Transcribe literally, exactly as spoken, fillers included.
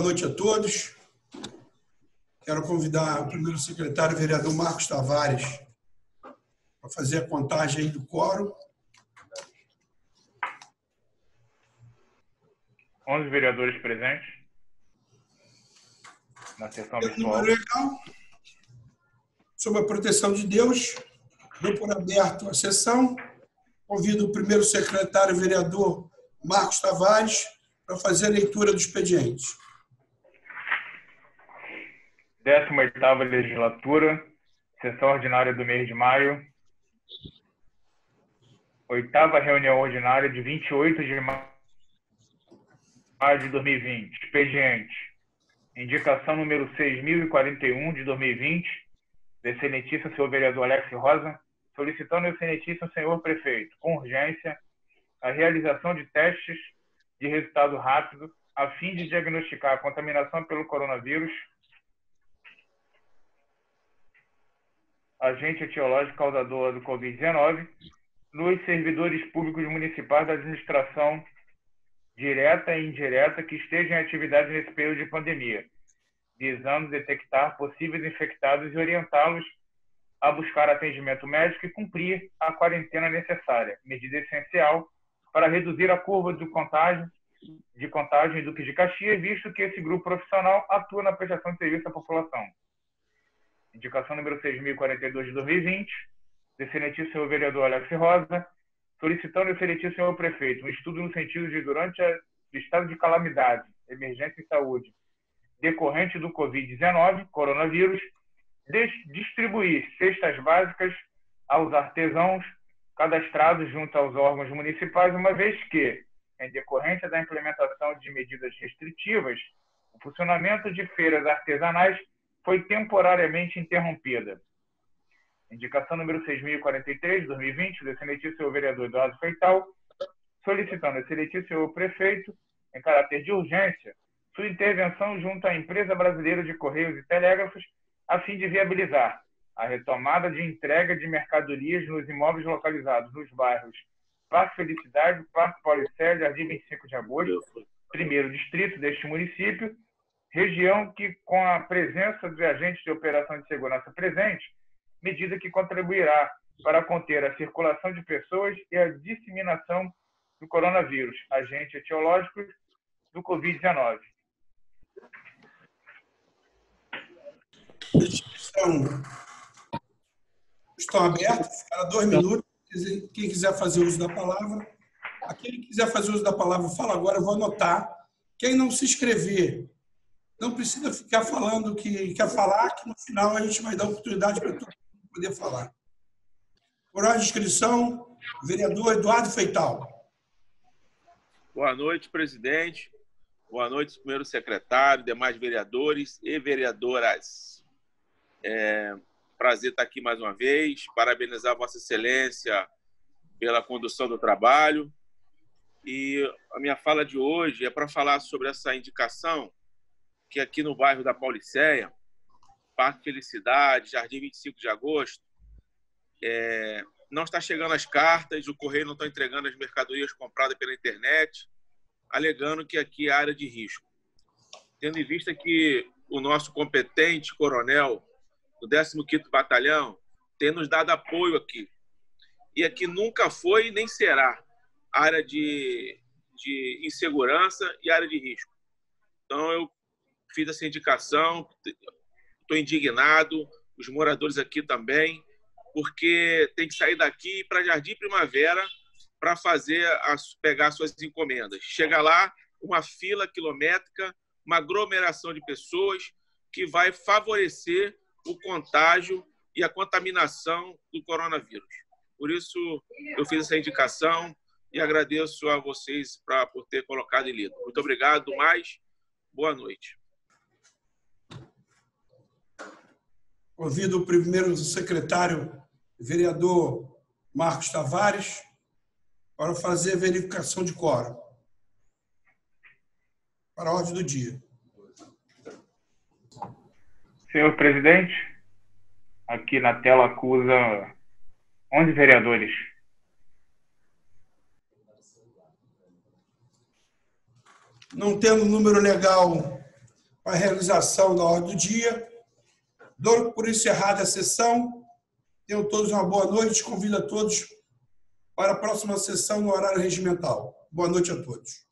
noite a todos. Quero convidar o primeiro secretário, o vereador Marcos Tavares, para fazer a contagem aí do quórum. onze vereadores presentes na sessão virtual. Número legal. Sob a proteção de Deus, dou por aberto a sessão. Convido o primeiro secretário, o vereador Marcos Tavares, para fazer a leitura do expediente. décima oitava legislatura, sessão ordinária do mês de maio. Oitava reunião ordinária de vinte e oito de maio de dois mil e vinte. Expediente. Indicação número seis mil e quarenta e um de dois mil e vinte. Do excelentíssimo senhor vereador Alex Rosa, solicitando ao excelentíssimo senhor prefeito, com urgência, a realização de testes de resultado rápido a fim de diagnosticar a contaminação pelo coronavírus, agente etiológico causador do covid dezenove, nos servidores públicos municipais da administração direta e indireta que estejam em atividade nesse período de pandemia, visando detectar possíveis infectados e orientá-los a buscar atendimento médico e cumprir a quarentena necessária, medida essencial para reduzir a curva de contágio, de contágio em Duque de Caxias, visto que esse grupo profissional atua na prestação de serviço à população. Indicação número seis mil e quarenta e dois de dois mil e vinte, do excelentíssimo senhor vereador Alex Rosa, solicitando ao excelentíssimo senhor prefeito um estudo no sentido de, durante o estado de calamidade, emergência em saúde, decorrente do covid dezenove, coronavírus, distribuir cestas básicas aos artesãos cadastrados junto aos órgãos municipais, uma vez que, em decorrência da implementação de medidas restritivas, o funcionamento de feiras artesanais foi temporariamente interrompida. Indicação número seis mil e quarenta e três de dois mil e vinte, do excelentíssimo senhor vereador Eduardo Feital, solicitando ao excelentíssimo senhor prefeito, em caráter de urgência, sua intervenção junto à Empresa Brasileira de Correios e Telégrafos, a fim de viabilizar a retomada de entrega de mercadorias nos imóveis localizados nos bairros Parque Felicidade, Parque Paulicéia, Jardim vinte e cinco de agosto, primeiro distrito deste município, região que, com a presença dos agentes de operação de segurança presentes, medida que contribuirá para conter a circulação de pessoas e a disseminação do coronavírus, agente etiológico do covid dezenove. Estão, estão abertos, ficará dois minutos. Quem quiser fazer uso da palavra, aquele que quiser fazer uso da palavra, fala agora, eu vou anotar. Quem não se inscrever, não precisa ficar falando o que quer falar, que no final a gente vai dar oportunidade para todo mundo poder falar. Por ordem de inscrição, vereador Eduardo Feital. Boa noite, presidente. Boa noite, primeiro secretário, demais vereadores e vereadoras. É prazer estar aqui mais uma vez, parabenizar Vossa Excelência pela condução do trabalho. E a minha fala de hoje é para falar sobre essa indicação que aqui no bairro da Paulicéia, Parque Felicidade, Jardim vinte e cinco de agosto, é, não está chegando as cartas, o correio não está entregando as mercadorias compradas pela internet, alegando que aqui é área de risco. Tendo em vista que o nosso competente coronel do décimo quinto Batalhão tem nos dado apoio aqui. E aqui nunca foi nem será área de, de insegurança e área de risco. Então, eu fiz essa indicação, estou indignado, os moradores aqui também, porque tem que sair daqui para Jardim Primavera para fazer as, pegar suas encomendas. Chega lá, uma fila quilométrica, uma aglomeração de pessoas que vai favorecer o contágio e a contaminação do coronavírus. Por isso, eu fiz essa indicação e agradeço a vocês pra, por ter colocado e lido. Muito obrigado, mais boa noite. Convido o primeiro secretário, vereador Marcos Tavares, para fazer a verificação de quórum. Para a ordem do dia. Senhor presidente, aqui na tela acusa onze vereadores. Não tendo número legal para a realização da ordem do dia. Dou por encerrada a sessão. Tenham todos uma boa noite. Convido a todos para a próxima sessão no horário regimental. Boa noite a todos.